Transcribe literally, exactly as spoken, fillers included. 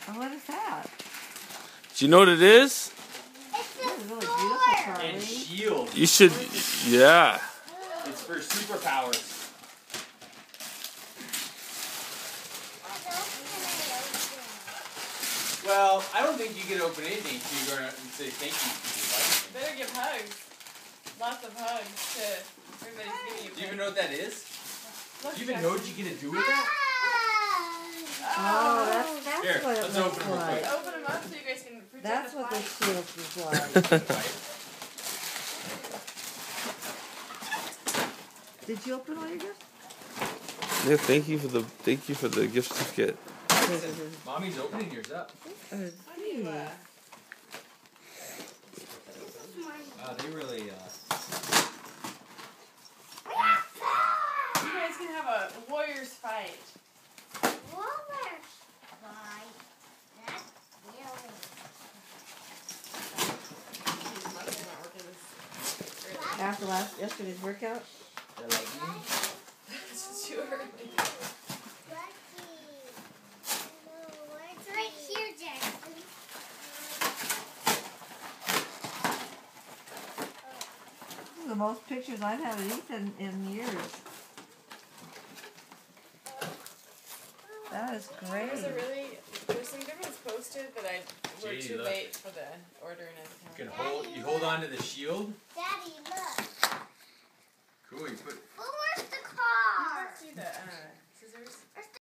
Oh, what is that? Do you know what it is? It's a really beautiful, Charlie. And shield. You should, yeah. It's for superpowers. Well, I don't think you can open anything until you go around and say thank you to your Better give hugs. Lots of hugs to everybody's giving you. Do you even know what that is? Look, Do you even know what you get to do with that? Oh, that's, that's Here, what it let's looks open them real like. quick. Open them up so you guys can pretend That's to what fly. the shield is like. Did you open all your gifts? Yeah, thank you for the thank you for the gift certificate. Mommy's opening yours up. Oh, How do you, uh, Uh, they really, uh... you guys can have a warrior's fight. Warrior's fight? That's really... After last yesterday's workout? They're like, mm. It's too early. It's right here, Jackson. This is the most pictures I've had of Ethan in years. That is great. There's a really, there's some good ones posted, but I we're Gee, too look. late for the order and You can everything. hold, you hold on to the shield. Daddy, look. Cool, you put... Oh, where's the car? See the uh, scissors?